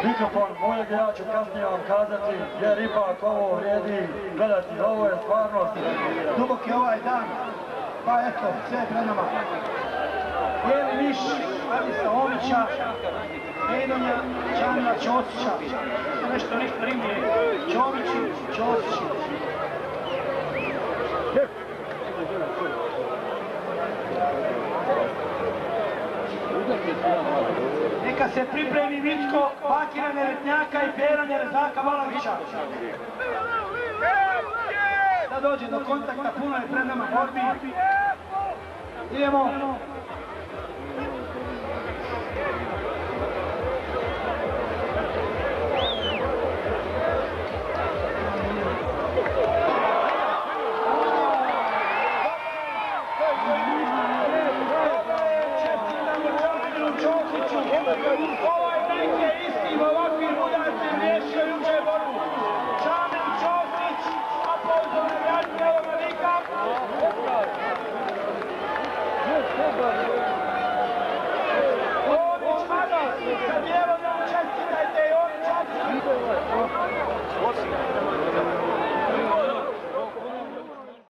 mikrofon mojeg, ja ću kasnije vam kazati, jer ipak ovo vrijedi gledati, ovo je stvarnost. Dubok je ovaj dan, pa eto, sve je pred nama. Bijeli miš, Adisa Omića, Medonja, Čanila Ćosića. Nešto rimije, Ćomići, Ćosići. Neka se pripremi Vitko, Bakira Neretnjaka i Pera Nerezaka Valavića. Da dođe do kontakta, puno je pred nama borbi. Idemo. Ovaj nek je istim ovakvim udarcem riješio juče borbu. Čamil Ćosić, aplauzom navijača evo ga vika. Omić Adis sa lijeva